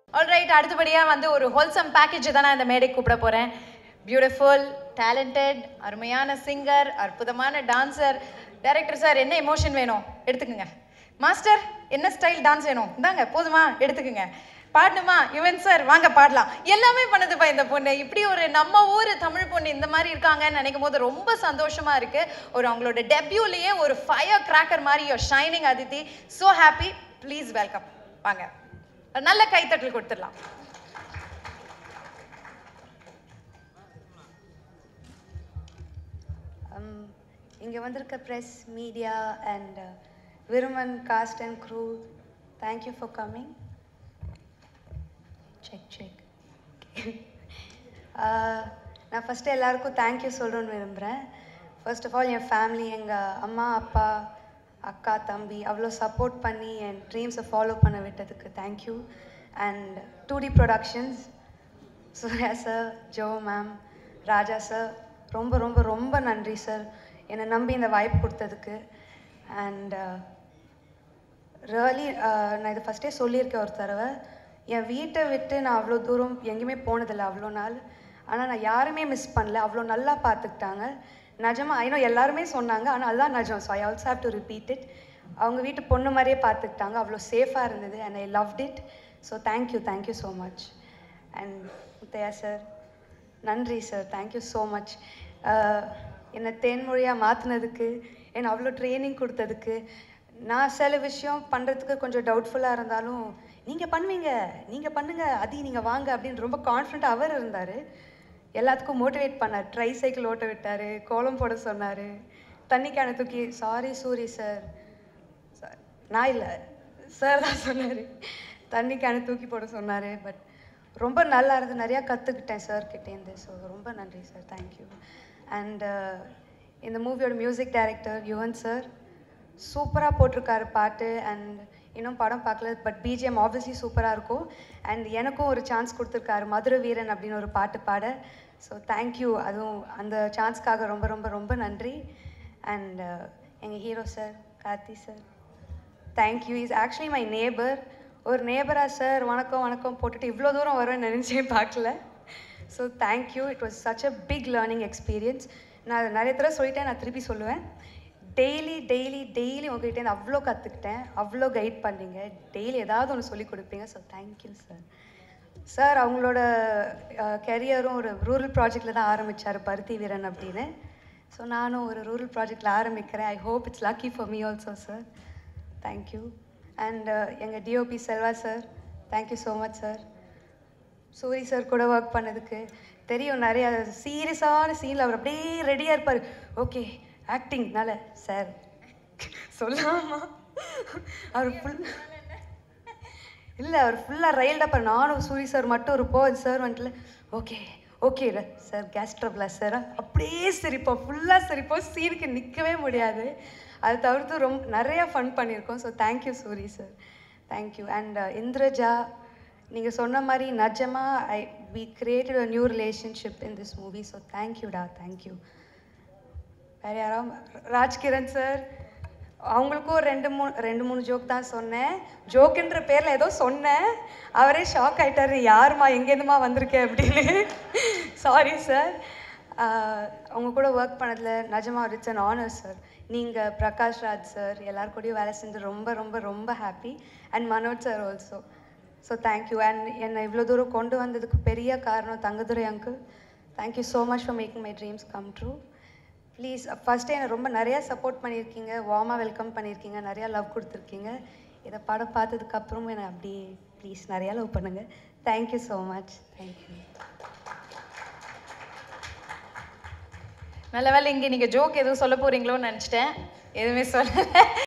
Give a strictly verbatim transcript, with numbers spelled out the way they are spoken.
Alright, அடுத்தபடியாக வந்து ஒரு ஹோல்சம் பேக்கேஜ் தான் நான் இந்த மேடை கூப்பிட போகிறேன். பியூட்டிஃபுல், டேலண்டட், அருமையான சிங்கர், அற்புதமான டான்சர். டைரக்டர் சார், என்ன எமோஷன் வேணும் எடுத்துக்குங்க. மாஸ்டர், என்ன ஸ்டைல் டான்ஸ் வேணும் இந்தாங்க, போதுமா எடுத்துக்குங்க. பாடணுமா யுவன் சார், வாங்க பாடலாம். எல்லாமே பண்ணுதுப்பா இந்த பொண்ணு. இப்படி ஒரு நம்ம ஊர் தமிழ் பொண்ணு இந்த மாதிரி இருக்காங்கன்னு நினைக்கும் போது ரொம்ப சந்தோஷமா இருக்கு. ஒரு அவங்களோட டெபியூலேயே ஒரு ஃபயர் கிராக்கர் மாதிரி your shining Aditi. So happy. Please welcome. வாங்க, நல்ல கைத்தட்டல் கொடுத்துடலாம். இங்கே வந்திருக்க press, media and Viruman cast and crew, thank you for coming. Check check நான் ஃபஸ்ட்டு எல்லாருக்கும் தேங்க்யூ சொல்கிறேன்னு விரும்புகிறேன். ஃபர்ஸ்ட் ஆஃப் ஆல் என் ஃபேமிலி, எங்கள் அம்மா அப்பா அக்கா தம்பி அவ்வளோ சப்போர்ட் பண்ணி என் ட்ரீம்ஸை ஃபாலோ பண்ண விட்டதுக்கு thank you. And two D productions, Suriya sir, Jo ma'am, Raja sir, ரொம்ப ரொம்ப ரொம்ப நன்றி சார் என்னை நம்பி இந்த வாய்ப்பு கொடுத்ததுக்கு. அண்ட் ரியலி நான் இது ஃபஸ்ட்டே சொல்லியிருக்கேன் ஒரு தடவை, என் வீட்டை விட்டு நான் அவ்வளோ தூரம் எங்கேயுமே போனதில்லை அவ்வளோ நாள். ஆனால் நான் யாருமே மிஸ் பண்ணல, அவ்வளோ நல்லா பார்த்துக்கிட்டாங்க. நிஜமாக ஐநோ எல்லாருமே சொன்னாங்க, ஆனால் அதுதான் நிஜம். So I also have to repeat it. அவங்க வீட்டு பொண்ணு மாதிரியே பார்த்துக்கிட்டாங்க, அவ்வளோ சேஃபாக இருந்தது. And I loved it. So thank you thank you so much. And Muthaiya sir, நன்றி சார், தேங்க்யூ ஸோ மச். என்னை தேன்மொழியாக மாற்றினதுக்கு, என்னை அவ்வளோ ட்ரைனிங் கொடுத்ததுக்கு. நான் சில விஷயம் பண்ணுறதுக்கு கொஞ்சம் டவுட்ஃபுல்லாக இருந்தாலும், நீங்கள் பண்ணுவீங்க, நீங்கள் பண்ணுங்கள், அதி நீங்கள் வாங்க அப்படின்னு ரொம்ப கான்ஃபிடென்ட் அவர் இருந்தார். எல்லாத்துக்கும் மோட்டிவேட் பண்ணார். ட்ரை சைக்கிள் ஓட்ட விட்டார், கோலம் போட சொன்னார், தண்ணி கேனை தூக்கி, சாரி சூரி சார், சார் நான் இல்லை சார் தான் சொன்னார், தண்ணி கேனை தூக்கி போட சொன்னார். பட் ரொம்ப நல்லா இருந்து நிறையா கற்றுக்கிட்டேன் சார்கிட்டேருந்து. ஸோ ரொம்ப நன்றி சார், தேங்க்யூ. அண்ட் இந்த மூவியோட மியூசிக் டைரக்டர் யுவன் சார் சூப்பராக போட்டிருக்காரு பாட்டு. அண்ட் இன்னும் படம் பார்க்கல, பட் பிஜிஎம் ஆப்வியஸ்லி சூப்பராக இருக்கும். அண்ட் எனக்கும் ஒரு சான்ஸ் கொடுத்துருக்காரு, மதுரை வீரன் அப்படின்னு ஒரு பாட்டு பாட. ஸோ தேங்க்யூ, அதுவும் அந்த சான்ஸ்க்காக ரொம்ப ரொம்ப ரொம்ப நன்றி. அண்ட் எங்கள் hero sir Karthi sir, thank you. Is actually my neighbour. ஒரு நேபராக சார் வணக்கம் வணக்கம் போட்டுட்டு இவ்வளோ தூரம் வருவேன்னு நினச்சே பார்க்கல. So thank you. It was such a big learning experience. நான் நிறைய தடவை சொல்லிட்டேன், நான் திருப்பி சொல்லுவேன். டெய்லி டெய்லி டெய்லி உங்கள்கிட்ட அவ்வளோ கற்றுக்கிட்டேன், அவ்வளோ கைட் பண்ணீங்க, டெய்லி ஏதாவது ஒன்று சொல்லி கொடுப்பீங்க. So thank you sir. சார் அவங்களோட கெரியரும் ஒரு ரூரல் ப்ராஜெக்டில் தான் ஆரம்பித்தார், பருத்தி வீரன் அப்படின்னு. ஸோ நானும் ஒரு ரூரல் ப்ராஜெக்டில் ஆரம்பிக்கிறேன். I hope it's lucky for me also sir. Thank you. And எங்கள் DOP Selva sir, thank you so much sir. Soori sir கூட ஒர்க் பண்ணதுக்கு தெரியும், நிறையா சீரியஸான சீனில் அவர் அப்படியே ரெடியாக இருப்பார். ஓகே ஆக்டிங்னால சார் சொல்லாமா, அவர் ஃபுல் இல்லை அவர் ஃபுல்லாக ரயில்டாக இருப்பார். நானும் சூரி சார் மட்டும் இருப்போம். சார் வந்துட்டு ஓகே ஓகே இல்லை சார், கேஸ் ட்ரபிளா சார், அப்படியே சிரிப்போம், ஃபுல்லாக சிரிப்போம், சீனுக்கு நிற்கவே முடியாது. அதை தவிர்த்து ரொம்ப நிறையா ஃபன் பண்ணியிருக்கோம். So thank you Soori sir, thank you. And Indraja, நீங்கள் சொன்ன மாதிரி நிஜமாக I we created a new relationship in this movie. So தேங்க்யூடா, தேங்க்யூ. வேறு யாரும், ராஜ்கிரண் சார், அவங்களுக்கும் ஒரு ரெண்டு மூணு ரெண்டு மூணு ஜோக் தான் சொன்னேன். ஜோக்குன்ற பேரில் ஏதோ சொன்னேன், அவரே ஷாக் ஆகிட்டார், யாருமா எங்கேருந்துமா வந்திருக்கேன் அப்படின்னு. Sorry sir. அவங்க கூட ஒர்க் பண்ணதில் நிஜமாக இட்ஸ் அன் ஆனர் சார். நீங்கள், பிரகாஷ் ராஜ் சார், எல்லாருக்கூடையும் வேலை செஞ்சு ரொம்ப ரொம்ப ரொம்ப happy. And Manoj sir also. So thank you. And என்னை இவ்வளோ தூரம் கொண்டு வந்ததுக்கு பெரிய காரணம் Thangadurai uncle. Thank you so much for making my dreams come true. Please ஃபஸ்ட்டே என்னை ரொம்ப நிறையா சப்போர்ட் பண்ணியிருக்கீங்க, வார்மாக வெல்கம் பண்ணியிருக்கீங்க, நிறையா லவ் கொடுத்துருக்கீங்க. இதை படம் பார்த்ததுக்கப்புறமும் என்னை அப்படி ப்ளீஸ் நிறையா லவ் பண்ணுங்கள். Thank you so much. தேங்க்யூ. நல்ல வேலை இங்கே நீங்கள் ஜோக் எதுவும் சொல்ல போகிறீங்களோன்னு நினச்சிட்டேன், எதுவுமே சொல்லலை.